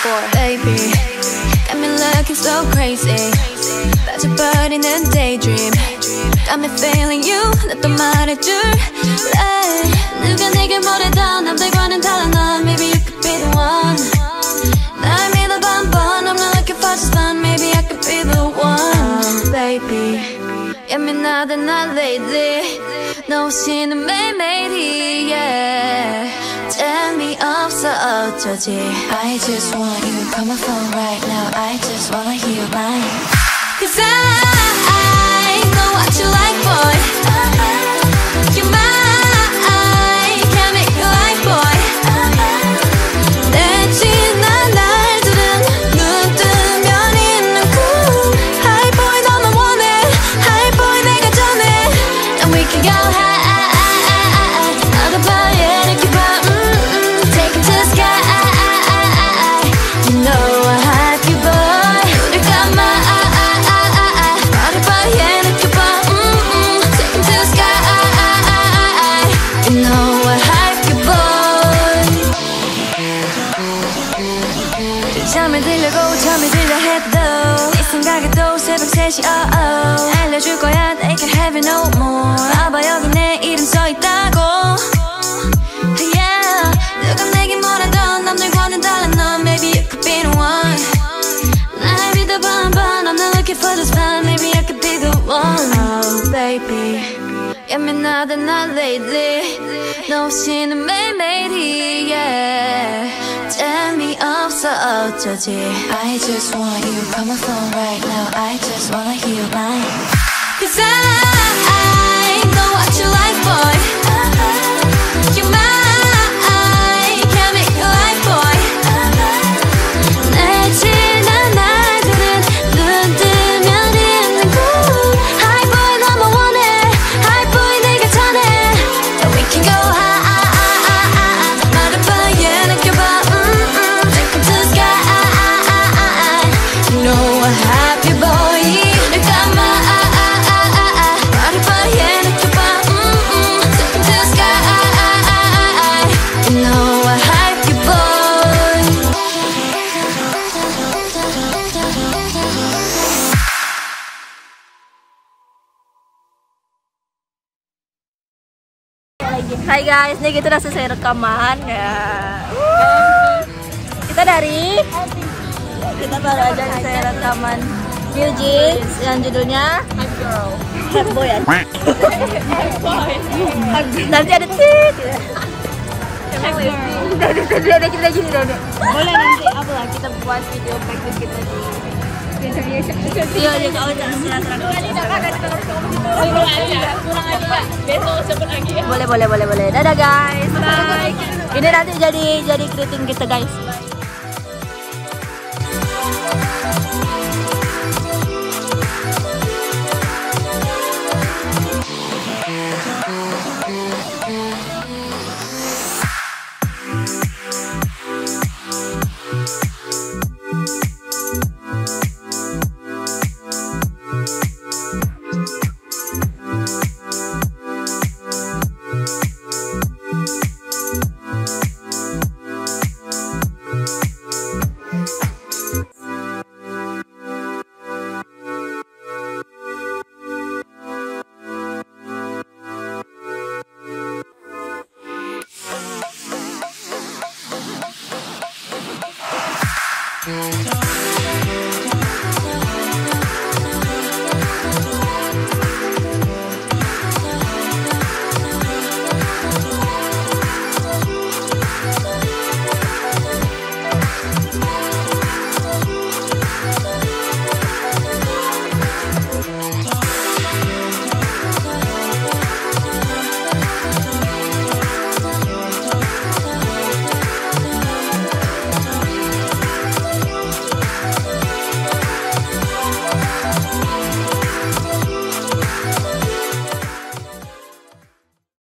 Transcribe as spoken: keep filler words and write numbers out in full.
for. Baby, got me looking so crazy. 빠져버리는 daydream. Got me feeling you. 나 또 말해줄래. 누가 내게 뭐래도 남들과는 달라 넌. Maybe you could be the one. 날 믿어봐 한번. I'm not looking for just fun. Maybe I could be the one. Baby, 예민하다 난 lately. 너 없이는 매일매일이 yeah. 재미없어 어쩌지. I just want you. Call my phone right now. I just wanna hear your line. Cause I, I know what you like, boy. You're mine. Can't make you like, boy. 내 지난 날들은 눈 뜨면 있는 cool. Hi boy 너만 원해. Hi boy 내가 전해. And we can go high. 어느 밤에 이렇게 봐. Take it to the sky. You know I have you, boy. 우리 가만. 잠이 들려고 잠이 들려 해도 네 생각에도 새벽 세 시 oh oh 알려줄 거야 they can't have it no more 봐봐 여기 내 이름 써있다고 yeah 누가 내게 뭐라던 남들과는 달라 넌 Maybe you could be the one 날 믿어봐 한번 I'm not looking for this fun Maybe I could be the one Oh baby 예민하다 난 lately 너 없이는 매일매일이 yeah 재미없어 어쩌지 I just want you Call my phone right now I just wanna hear your line Cause I, I know what you like boy You're mine Can't make you like boy 내 지난 날들은 눈 뜨면 있는 cool Hi boy 너만 원해 Hi boy 내가 전해 And we can go high 말해봐 yeah 느껴봐 Hai guys, ini kita udah selesai rekaman ya. Kita dari kita baru aja selesai rekaman NEWJEANS yang judulnya Hype Girl. Hype Boy ya. Nanti ada tit. Udah udah kita gini udah. Boleh nanti apa lah kita buat video practice kita di interview. Iya, iya, kalau jangan silakan. Pulang aja, pulang aja. Besok sebut lagi ya. Boleh, boleh, boleh, boleh. Dadah guys. Bye. Ini nanti jadi jadi greeting kita guys.